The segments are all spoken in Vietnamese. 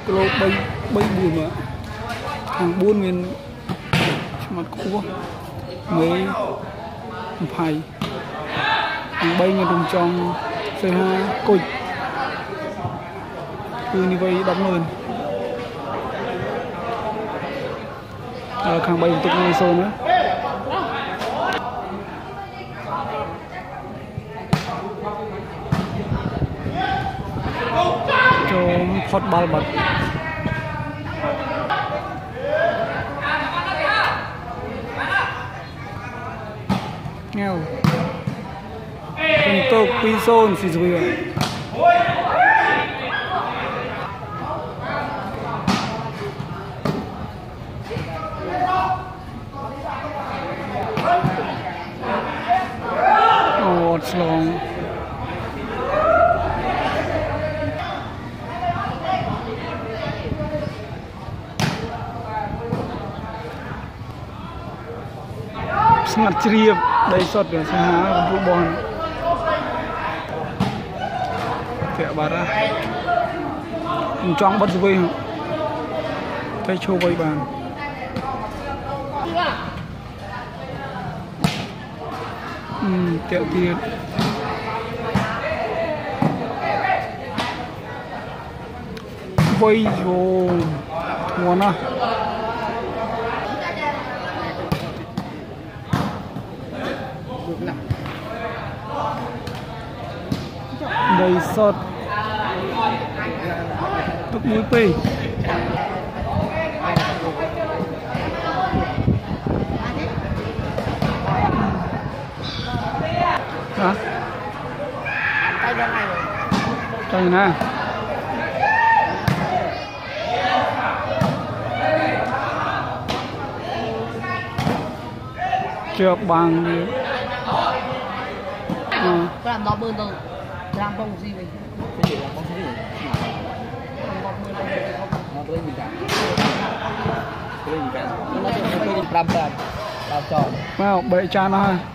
kilo bay bay buồn mà hàng buôn miền mặt cua mấy phải hàng bay miền đồng trong xây hai cột cứ như vậy đóng lên hàng bay tục ngay xô nữa cho hot ball bật nghèo untuk pison si Siem oh long ngặt chìa đầy sọt để xem há vụ bòn kẹo bà ra trong bắt vui tay chô vây bàn kẹo tiền vây vô ngon à đầy sọt tục mũi pì hả tay nè chưa bằng đi làm đó bơn đâu làm bông gì vậy cái gì làm bông gì làm tròn vào bậy cha nó ha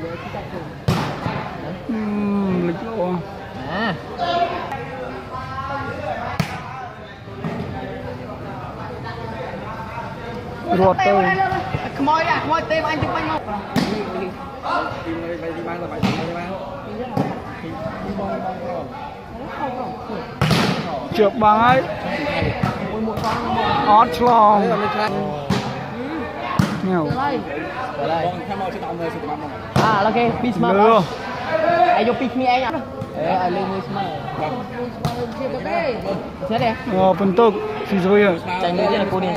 lịch lộ ruột tôi khmoi tem anh chụp anh không trượt bằng ấy ót long nghèo ok pisma lừa ayo pick me anh ạ ai lên pisma chết đi bentuk si Siem tranh người là cô đi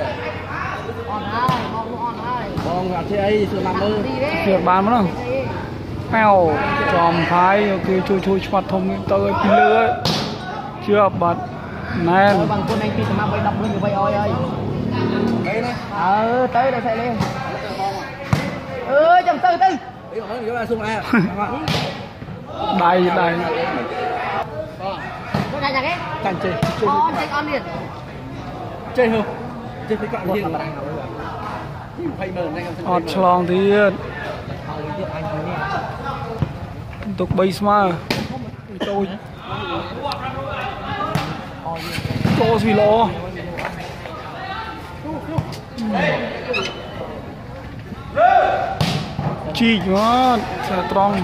trượt bàn mất không mèo tròn thái kia chui mặt thông tới pin lưới chưa bật nên bằng con anh thì mà bay đập lên như vậy ơi tới đây sẽ lên chầm tư đầy có nhà cái cảnh chơi on liền chơi không chơi cái cạn gì ọt long thì tục base mà tôi cho gì lo chi nó sẽ tròn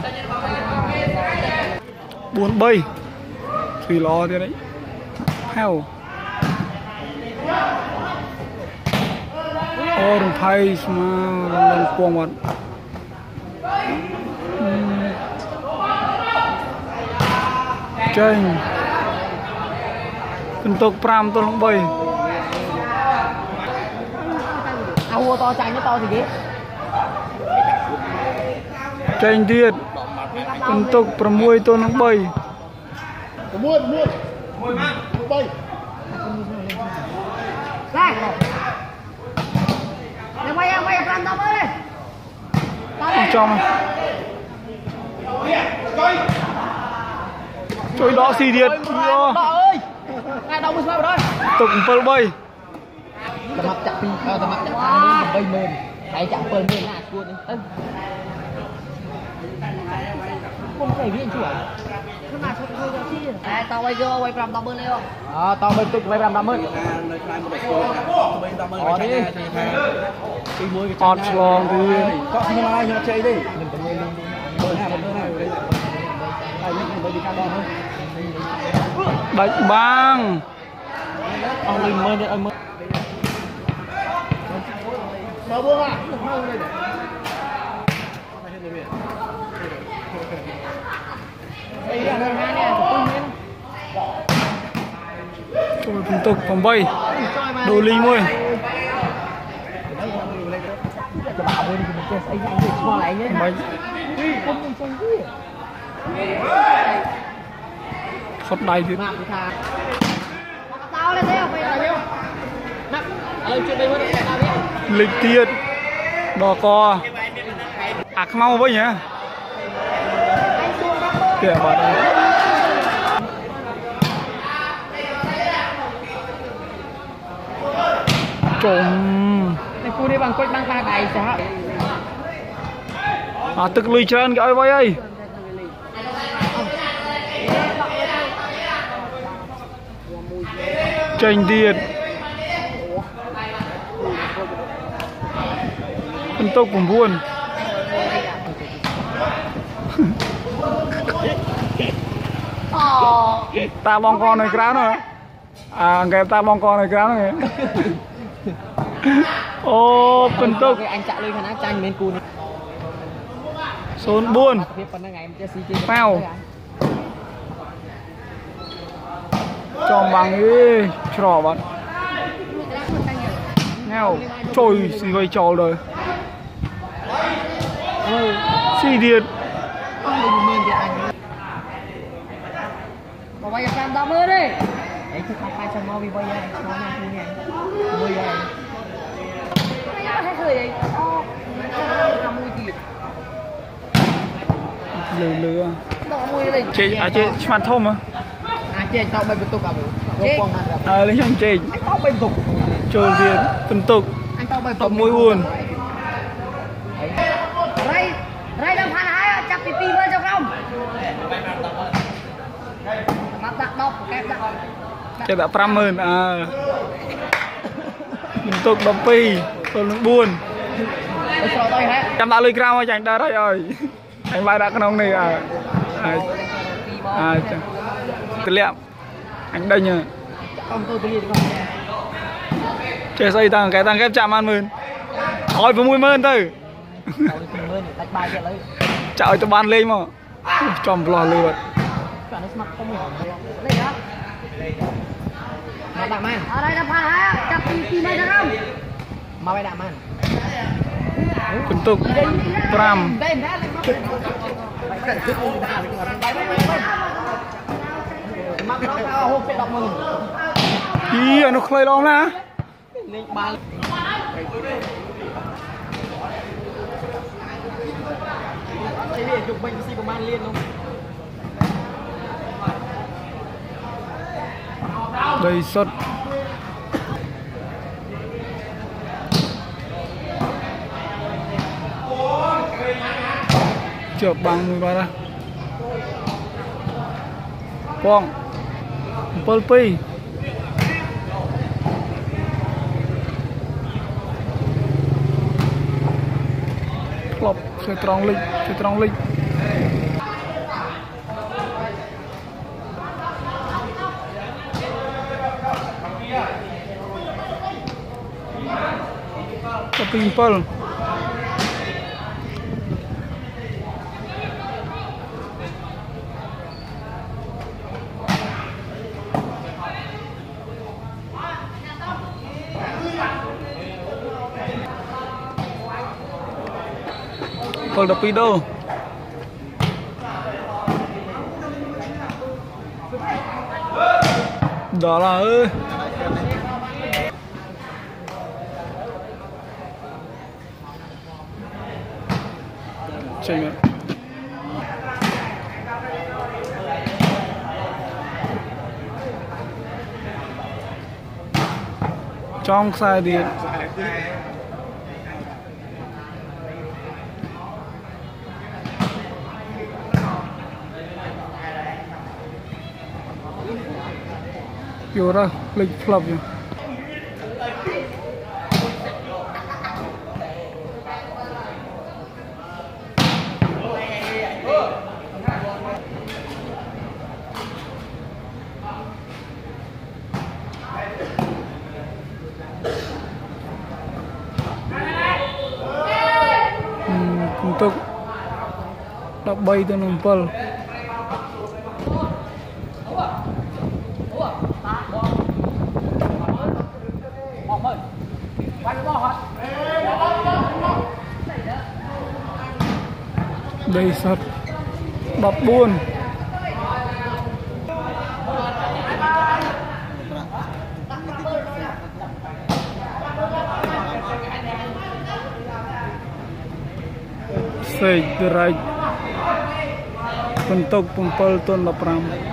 buồn bay thì lo thế đấy heo đừng thay mà lần cuồng một tranh tục pram tôi không bay áo to chạy nó to thì ghê tranh tiệt tục pramui tôi không bay mua bay ra quay pram tao ơi trong trôi đỏ xì điệt ơi ngay đâu mới xoay rồi tục phơi bay tầm mặt chặt ăn bay mềm hãy chạm phơi mềm là cuốn đi không thể viên chuột tao bây giờ quay làm tao bơi lên không tao bây tục quay làm tao bơi ọt lòng thì có không ai nhớ chơi đi đánh băng ông linh mơ đi ông mơ mở buông à đây là nơi hai nè tôi phân tục vòng bay đồ linh ơi cho bảo bên thì mình chơi xây anh được cho lại nhé bay không mình chơi gì phật đầy thì tao lên đây không phải là nhiêu nè lên chuyện đây mới được tao biết lịch tiết đò co mau với nhỉ kìa bà đây trộm này cô đi bằng quách bằng ba bài sao tức lùi trơn cái ơi ơi tranh điện phân tốc cũng buồn ta bong con này cái nữa cái ta bong con này cái nữa ô phân tốc anh chạy lên khả tranh bên cù xôn buồn phao tròn bằng đi trò bạn nghèo trôi xì vây trò rồi xì điện có bây giờ làm tao mơ đi đấy thì không phải cho mau vì bây giờ nó mang thu nhẹ mười rồi hết rồi đấy lừa chị chị mặt thôm à chị tao bay tục à lấy anh chị tao bay tục chơi điện phân tục anh tao bay tập môi buồn đây đây đang phá hái chặt tí với cho không mặt đặt đọc kẹp đặt cái đã 50.000 phân tục đọc pi còn buồn chăm đã lùi cao chẳng ta đây ơi anh bay đã cái nông này tự liệm anh đây nhờ chơi xây tăng cái tăng ghép chạm ăn mơn ôi vừa mùi mơn thôi chạy cho ban lên mà chòm lò lừa bật ở đây là phá hái chặt tí mấy được không mà bay đạm ăn phân tục pram ý nó khơi lon nè đây sốt chợp bằng 13 ra quang Polpi klop chơi trong lịch people torpedo đó là ơi Siem trong sai điện vô ra lịch flop vô untuk tak baik dan numpal đây sát đập buôn Say the right untuk 7 ton 15